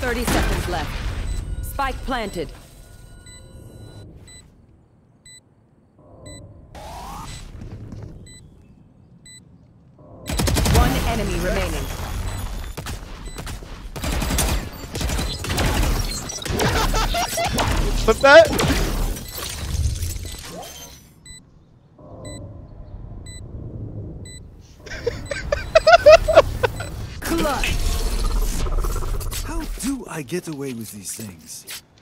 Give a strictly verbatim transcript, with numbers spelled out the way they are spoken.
thirty seconds left. Spike planted. One enemy remaining. What's that? How do I get away with these things?